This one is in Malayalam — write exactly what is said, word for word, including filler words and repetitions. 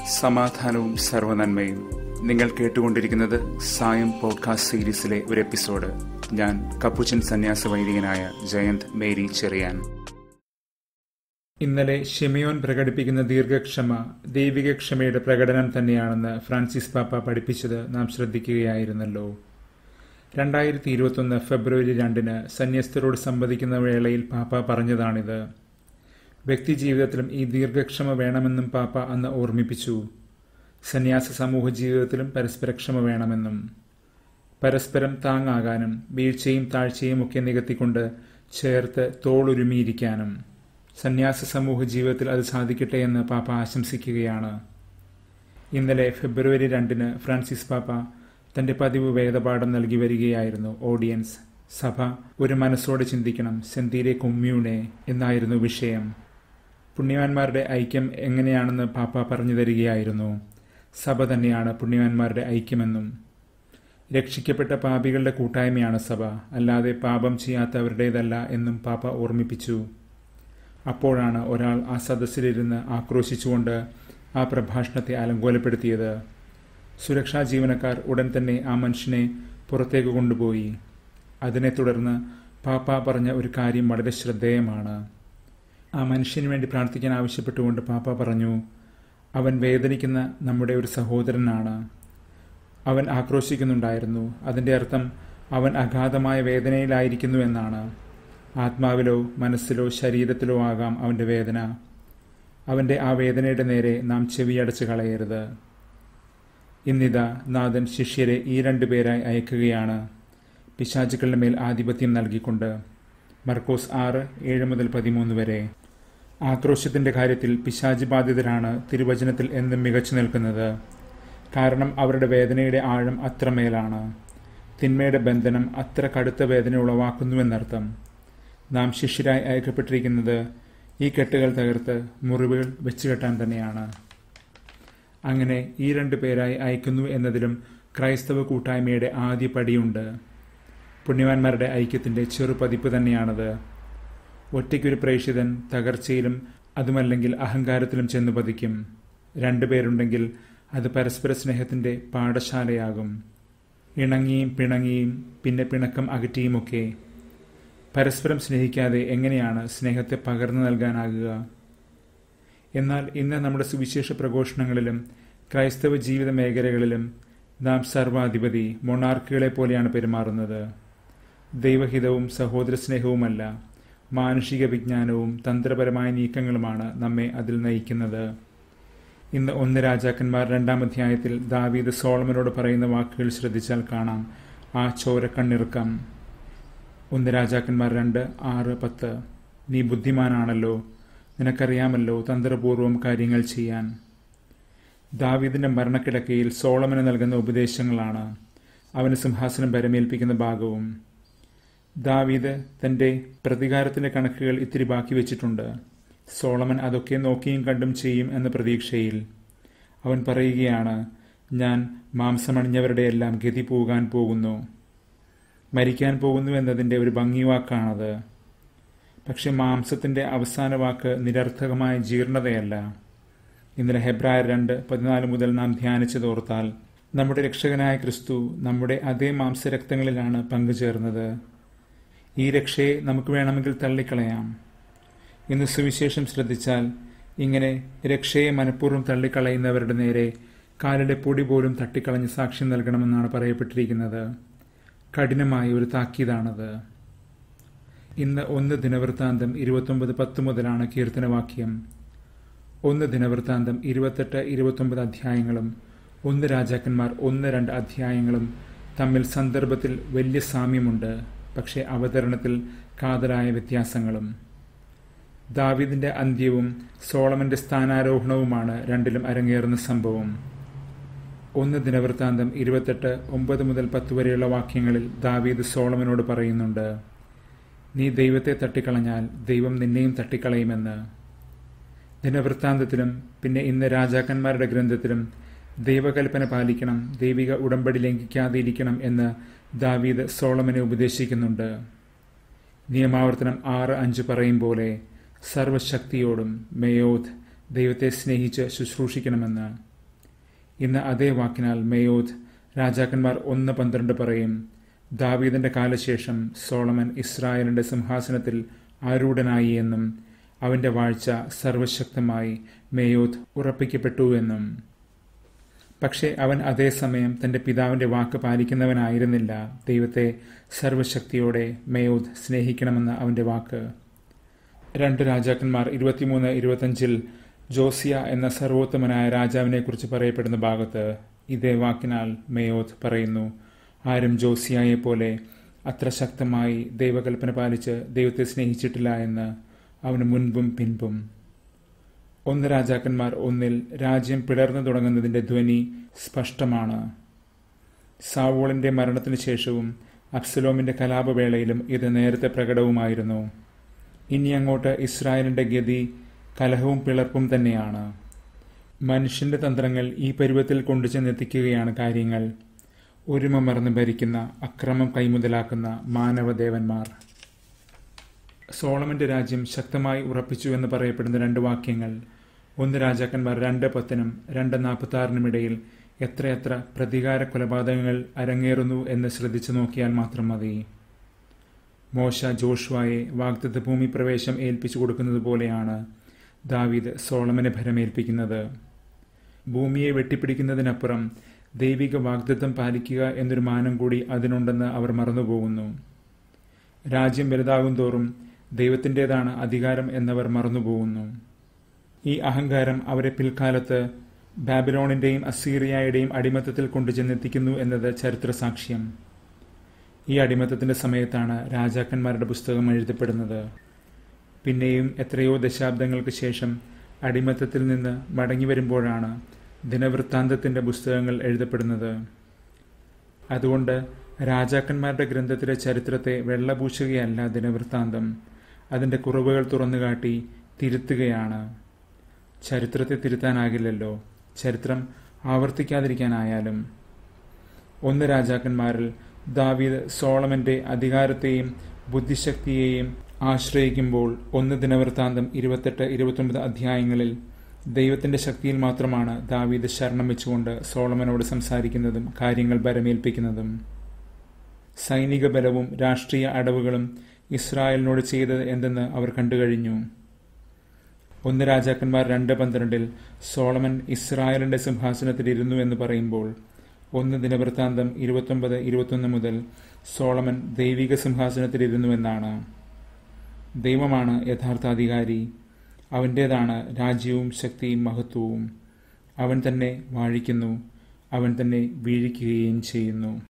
സമാധാനവും സർവ്വനന്മയും. നിങ്ങൾ കേട്ടുകൊണ്ടിരിക്കുന്നത് സായം പോഡ്കാസ്റ്റ് സീരീസിലെ ഒരു എപ്പിസോഡ്. ഞാൻ കപ്പുച്ചൻ സന്യാസ വൈദികനായ ജയന്ത് മേരി ചെറിയാൻ. ഇന്നലെ ശിമയോൻ പ്രകടിപ്പിക്കുന്ന ദീർഘക്ഷമ ദൈവിക ക്ഷമയുടെ പ്രകടനം തന്നെയാണെന്ന് ഫ്രാൻസിസ് പാപ്പ പഠിപ്പിച്ചത് നാം ശ്രദ്ധിക്കുകയായിരുന്നല്ലോ. രണ്ടായിരത്തി ഇരുപത്തൊന്ന് ഫെബ്രുവരി രണ്ടിന് സന്യസ്തരോട് സംവദിക്കുന്ന വേളയിൽ പാപ്പ പറഞ്ഞതാണിത്. വ്യക്തിജീവിതത്തിലും ഈ ദീർഘക്ഷമ വേണമെന്നും പാപ്പ അന്ന് ഓർമ്മിപ്പിച്ചു. സന്യാസ സമൂഹ ജീവിതത്തിലും പരസ്പരക്ഷമ വേണമെന്നും, പരസ്പരം താങ്ങാകാനും വീഴ്ചയും താഴ്ചയും ഒക്കെ നികത്തിക്കൊണ്ട് ചേർത്ത് തോളുരുമിയിരിക്കാനും സന്യാസ സമൂഹ ജീവിതത്തിൽ അത് സാധിക്കട്ടെ എന്ന് പാപ്പ ആശംസിക്കുകയാണ്. ഇന്നലെ ഫെബ്രുവരി രണ്ടിന് ഫ്രാൻസിസ് പാപ്പ തന്റെ പതിവ് വേദപാഠം നൽകി വരികയായിരുന്നു. ഓഡിയൻസ്, സഭ ഒരു മനസ്സോടെ ചിന്തിക്കണം, സെന്തീരെ കൊമ്മ്യൂണെ എന്നായിരുന്നു വിഷയം. പുണ്യവാന്മാരുടെ ഐക്യം എങ്ങനെയാണെന്ന് പാപ്പ പറഞ്ഞു തരികയായിരുന്നു. സഭ തന്നെയാണ് പുണ്യവാന്മാരുടെ ഐക്യമെന്നും, രക്ഷിക്കപ്പെട്ട പാപികളുടെ കൂട്ടായ്മയാണ് സഭ, അല്ലാതെ പാപം ചെയ്യാത്തവരുടേതല്ല എന്നും പാപ്പ ഓർമ്മിപ്പിച്ചു. അപ്പോഴാണ് ഒരാൾ ആ സദസ്സിലിരുന്ന് ആക്രോശിച്ചുകൊണ്ട് ആ പ്രഭാഷണത്തെ അലങ്കോലപ്പെടുത്തിയത്. സുരക്ഷാ ജീവനക്കാർ ഉടൻ തന്നെ ആ മനുഷ്യനെ പുറത്തേക്ക് കൊണ്ടുപോയി. അതിനെ തുടർന്ന് പാപ്പ പറഞ്ഞ ഒരു കാര്യം വളരെ ശ്രദ്ധേയമാണ്. ആ മനുഷ്യന് വേണ്ടി പ്രാർത്ഥിക്കാൻ ആവശ്യപ്പെട്ടുകൊണ്ട് പാപ്പ പറഞ്ഞു, അവൻ വേദനിക്കുന്ന നമ്മുടെ ഒരു സഹോദരനാണ്. അവൻ ആക്രോശിക്കുന്നുണ്ടായിരുന്നു. അതിൻ്റെ അർത്ഥം അവൻ അഗാധമായ വേദനയിലായിരിക്കുന്നു എന്നാണ്. ആത്മാവിലോ മനസ്സിലോ ശരീരത്തിലോ ആകാം അവൻ്റെ വേദന. അവൻ്റെ ആ വേദനയുടെ നേരെ നാം ചെവിയടച്ച് കളയരുത്. ഇന്നിതാ നാഥൻ ശിഷ്യരെ ഈ രണ്ടു പേരായി അയക്കുകയാണ്, പിശാചുക്കളുടെ മേൽ ആധിപത്യം നൽകിക്കൊണ്ട്. മർക്കോസ് ആറ് ഏഴ് മുതൽ പതിമൂന്ന് വരെ. ആക്രോശത്തിന്റെ കാര്യത്തിൽ പിശാചി ബാധിതരാണ് തിരുവചനത്തിൽ എന്നും മികച്ചു നിൽക്കുന്നത്. കാരണം അവരുടെ വേദനയുടെ ആഴം അത്രമേലാണ്. തിന്മയുടെ ബന്ധനം അത്ര കടുത്ത വേദന ഉളവാക്കുന്നുവെന്നർത്ഥം. നാം ശിഷ്യരായി അയക്കപ്പെട്ടിരിക്കുന്നത് ഈ കെട്ടുകൾ തകർത്ത് മുറിവുകൾ വെച്ചുകെട്ടാൻ തന്നെയാണ്. അങ്ങനെ ഈ രണ്ടു പേരായി അയക്കുന്നു എന്നതിലും ക്രൈസ്തവ കൂട്ടായ്മയുടെ ആദ്യ പടിയുണ്ട്. പുണ്യവാന്മാരുടെ ഐക്യത്തിന്റെ ചെറുപതിപ്പ് തന്നെയാണത്. ഒറ്റയ്ക്കൊരു പ്രേക്ഷിതൻ തകർച്ചയിലും അതുമല്ലെങ്കിൽ അഹങ്കാരത്തിലും ചെന്നു പതിക്കും. രണ്ടുപേരുണ്ടെങ്കിൽ അത് പരസ്പര സ്നേഹത്തിന്റെ പാഠശാലയാകും. ഇണങ്ങിയും പിണങ്ങിയും പിന്നെ പിണക്കം അകറ്റിയുമൊക്കെ. പരസ്പരം സ്നേഹിക്കാതെ എങ്ങനെയാണ് സ്നേഹത്തെ പകർന്നു നൽകാനാകുക? എന്നാൽ ഇന്ന് നമ്മുടെ സുവിശേഷ പ്രഘോഷണങ്ങളിലും ക്രൈസ്തവ ജീവിത മേഖലകളിലും നാം സർവാധിപതി മൊണാർക്കുകളെ പോലെയാണ് പെരുമാറുന്നത്. ദൈവഹിതവും സഹോദര സ്നേഹവുമല്ല, മാനുഷിക വിജ്ഞാനവും തന്ത്രപരമായ നീക്കങ്ങളുമാണ് നമ്മെ അതിൽ നയിക്കുന്നത്. ഇന്ന് ഒന്ന് രാജാക്കന്മാർ രണ്ടാം അധ്യായത്തിൽ ദാവീദ് സോളമനോട് പറയുന്ന വാക്കുകൾ ശ്രദ്ധിച്ചാൽ കാണാം ആ ചോരക്കണ്ണിറുക്കം. ഒന്ന് രാജാക്കന്മാർ രണ്ട് ആറ് പത്ത്. നീ ബുദ്ധിമാനാണല്ലോ, നിനക്കറിയാമല്ലോ തന്ത്രപൂർവം കാര്യങ്ങൾ ചെയ്യാൻ. ദാവീദിന്റെ മരണക്കിടക്കയിൽ സോളമന് നൽകുന്ന ഉപദേശങ്ങളാണ് അവന് സിംഹാസനം പരമേൽപ്പിക്കുന്ന ഭാഗവും. ദാവീദ് തന്റെ പ്രതികാരത്തിന്റെ കണക്കുകൾ ഇത്തിരി ബാക്കി വെച്ചിട്ടുണ്ട്. സോളമൻ അതൊക്കെ നോക്കിയും കണ്ടും ചെയ്യും എന്ന പ്രതീക്ഷയിൽ അവൻ പറയുകയാണ്, ഞാൻ മാംസമണിഞ്ഞവരുടെ എല്ലാം ഗതി പോകാൻ പോകുന്നു. മരിക്കാൻ പോകുന്നു എന്നതിൻ്റെ ഒരു ഭംഗിവാക്കാണത്. പക്ഷെ മാംസത്തിന്റെ അവസാന വാക്ക് നിരർത്ഥകമായ ജീർണതയല്ല. ഇന്നലെ ഹെബ്രായർ രണ്ട് പതിനാല് മുതൽ നാം ധ്യാനിച്ചതോർത്താൽ നമ്മുടെ രക്ഷകനായ ക്രിസ്തു നമ്മുടെ അതേ മാംസരക്തങ്ങളിലാണ് പങ്കുചേർന്നത്. ഈ രക്ഷയെ നമുക്ക് വേണമെങ്കിൽ തള്ളിക്കളയാം. ഇന്ന് സുവിശേഷം ശ്രദ്ധിച്ചാൽ ഇങ്ങനെ രക്ഷയെ മനഃപൂർവ്വം തള്ളിക്കളയുന്നവരുടെ നേരെ കാലിലെ പൊടി പോലും തട്ടിക്കളഞ്ഞ് സാക്ഷ്യം നൽകണമെന്നാണ് പറയപ്പെട്ടിരിക്കുന്നത്. കഠിനമായ ഒരു താക്കീതാണത്. ഇന്ന് ഒന്ന് ദിനവൃത്താന്തം ഇരുപത്തൊമ്പത് പത്ത് മുതലാണ് കീർത്തനവാക്യം. ഒന്ന് ദിനവൃത്താന്തം ഇരുപത്തെട്ട് ഇരുപത്തൊമ്പത് അധ്യായങ്ങളും ഒന്ന് രാജാക്കന്മാർ ഒന്ന് രണ്ട് അധ്യായങ്ങളും തമ്മിൽ സന്ദർഭത്തിൽ വലിയ സാമ്യമുണ്ട്. പക്ഷേ അവതരണത്തിൽ കാതലായ വ്യത്യാസങ്ങളും. ദാവീദിന്റെ അന്ത്യവും സോളമന്റെ സ്ഥാനാരോഹണവുമാണ് രണ്ടിലും അരങ്ങേറുന്ന സംഭവം. ഒന്ന് ദിനവൃത്താന്തം ഇരുപത്തെട്ട് ഒമ്പത് മുതൽ പത്ത് വരെയുള്ള വാക്യങ്ങളിൽ ദാവീദ് സോളമനോട് പറയുന്നുണ്ട്, നീ ദൈവത്തെ തട്ടിക്കളഞ്ഞാൽ ദൈവം നിന്നെയും തട്ടിക്കളയുമെന്ന്. ദിനവൃത്താന്തത്തിലും പിന്നെ ഇന്ന് രാജാക്കന്മാരുടെ ഗ്രന്ഥത്തിലും ദൈവകൽപ്പന പാലിക്കണം, ദൈവിക ഉടമ്പടി ലംഘിക്കാതെ ഇരിക്കണം എന്ന് ദാവീദ് സോളമനെ ഉപദേശിക്കുന്നുണ്ട്. നിയമാവർത്തനം ആറ് അഞ്ച് പറയും പോലെ സർവശക്തിയോടും മേയോദ് ദൈവത്തെ സ്നേഹിച്ച് ശുശ്രൂഷിക്കണമെന്ന്. ഇന്ന് അതേ വാക്കിനാൽ മേയോദ് രാജാക്കന്മാർ ഒന്ന് പന്ത്രണ്ട് പറയും, ദാവീദിന്റെ കാലശേഷം സോളമൻ ഇസ്രായേലിന്റെ സിംഹാസനത്തിൽ ആരൂഢനായി എന്നും അവന്റെ വാഴ്ച സർവശക്തമായി മേയോദ് ഉറപ്പിക്കപ്പെട്ടു എന്നും. പക്ഷേ അവൻ അതേസമയം തന്റെ പിതാവിന്റെ വാക്ക് പാലിക്കുന്നവനായിരുന്നില്ല. ദൈവത്തെ സർവശക്തിയോടെ മേയോദ് സ്നേഹിക്കണമെന്ന അവന്റെ വാക്ക്. രണ്ട് രാജാക്കന്മാർ ഇരുപത്തിമൂന്ന് ഇരുപത്തഞ്ചിൽ ജോസിയ എന്ന സർവോത്തമനായ രാജാവിനെ കുറിച്ച് പറയപ്പെടുന്ന ഭാഗത്ത് ഇതേ വാക്കിനാൽ മേയോദ് പറയുന്നു, ആരും ജോസിയായെ പോലെ അത്ര ശക്തമായി ദൈവകൽപ്പന പാലിച്ച് ദൈവത്തെ സ്നേഹിച്ചിട്ടില്ല എന്ന് അവന് മുൻപും പിൻപും. ഒന്ന് രാജാക്കന്മാർ ഒന്നിൽ രാജ്യം പിളർന്നു തുടങ്ങുന്നതിന്റെ ധ്വനി സ്പഷ്ടമാണ്. സാവോളിന്റെ മരണത്തിനു ശേഷവും അബ്സലോമിന്റെ കലാപവേളയിലും ഇത് നേരത്തെ പ്രകടവുമായിരുന്നു. ഇനി അങ്ങോട്ട് ഇസ്രായേലിന്റെ ഗതി കലഹവും പിളർപ്പും തന്നെയാണ്. മനുഷ്യന്റെ തന്ത്രങ്ങൾ ഈ പരുവത്തിൽ കൊണ്ടുചെന്നെത്തിക്കുകയാണ് കാര്യങ്ങൾ. ഒരുമ മറന്ന് ഭരിക്കുന്ന, അക്രമം കൈമുതലാക്കുന്ന മാനവദേവന്മാർ. സോളമന്റെ രാജ്യം ശക്തമായി ഉറപ്പിച്ചു എന്ന് പറയപ്പെടുന്ന രണ്ട് വാക്യങ്ങൾ, ഒന്ന് രാജാക്കന്മാർ രണ്ട് പത്തിനും രണ്ട് നാൽപ്പത്തി ആറിനും ഇടയിൽ എത്രയെത്ര പ്രതികാര കൊലപാതകങ്ങൾ അരങ്ങേറുന്നു എന്ന് ശ്രദ്ധിച്ചു നോക്കിയാൽ മാത്രം മതി. മോശ ജോഷുവയെ വാഗ്ദത്ത ഭൂമി പ്രവേശം ഏൽപ്പിച്ചു കൊടുക്കുന്നത് പോലെയാണ് ദാവീദ് സോളമനെ ഭരമേൽപ്പിക്കുന്നത്. ഭൂമിയെ വെട്ടിപ്പിടിക്കുന്നതിനപ്പുറം ദൈവിക വാഗ്ദത്തം പാലിക്കുക എന്നൊരു മാനം കൂടി അതിനുണ്ടെന്ന് അവർ മറന്നുപോകുന്നു. രാജ്യം വലുതാകും തോറും ദൈവത്തിൻ്റെതാണ് അധികാരം എന്നവർ മറന്നുപോകുന്നു. ഈ അഹങ്കാരം അവരെ പിൽക്കാലത്ത് ബാബിലോണിന്റെയും അസീറിയയുടെയും അടിമത്തത്തിൽ കൊണ്ടുചെന്നെത്തിക്കുന്നു എന്നത് ചരിത്രസാക്ഷ്യം. ഈ അടിമത്തത്തിന്റെ സമയത്താണ് രാജാക്കന്മാരുടെ പുസ്തകം എഴുതപ്പെടുന്നത്. പിന്നെയും എത്രയോ ദശാബ്ദങ്ങൾക്ക് ശേഷം അടിമത്തത്തിൽ നിന്ന് മടങ്ങി വരുമ്പോഴാണ് ദിനവൃത്താന്തത്തിന്റെ പുസ്തകങ്ങൾ എഴുതപ്പെടുന്നത്. അതുകൊണ്ട് രാജാക്കന്മാരുടെ ഗ്രന്ഥത്തിലെ ചരിത്രത്തെ വെള്ളപൂശുകയല്ല ദിനവൃത്താന്തം, അതിന്റെ കുറവുകൾ തുറന്നുകാട്ടി തിരുത്തുകയാണ്. ചരിത്രത്തെ തിരുത്താനാകില്ലല്ലോ, ചരിത്രം ആവർത്തിക്കാതിരിക്കാനായാലും. ഒന്ന് രാജാക്കന്മാരിൽ ദാവീദ് സോളമന്റെ അധികാരത്തെയും ബുദ്ധിശക്തിയെയും ആശ്രയിക്കുമ്പോൾ ഒന്ന് ദിനവൃത്താന്തം ഇരുപത്തെട്ട് ഇരുപത്തൊമ്പത് അധ്യായങ്ങളിൽ ദൈവത്തിന്റെ ശക്തിയിൽ മാത്രമാണ് ദാവീദ് ശരണം വെച്ചുകൊണ്ട് സോളമനോട് സംസാരിക്കുന്നതും കാര്യങ്ങൾ ഭരമേൽപ്പിക്കുന്നതും. സൈനിക ബലവും രാഷ്ട്രീയ അടവുകളും ഇസ്രായേലിനോട് ചെയ്തത് എന്തെന്ന് അവർ കണ്ടുകഴിഞ്ഞു. ഒന്ന് രാജാക്കന്മാർ രണ്ട് പന്ത്രണ്ടിൽ സോളമൻ ഇസ്രായേലിന്റെ സിംഹാസനത്തിൽ ഇരുന്നു എന്ന് പറയുമ്പോൾ ഒന്ന് ദിനവൃത്താന്തം ഇരുപത്തൊമ്പത് ഇരുപത്തൊന്ന് മുതൽ സോളമൻ ദൈവിക സിംഹാസനത്തിൽ ഇരുന്നുവെന്നാണ്. ദൈവമാണ് യഥാർത്ഥ അധികാരി. അവൻ്റേതാണ് രാജ്യവും ശക്തിയും മഹത്വവും. അവൻ തന്നെ വാഴിക്കുന്നു, അവൻ തന്നെ വീഴിക്കുകയും ചെയ്യുന്നു.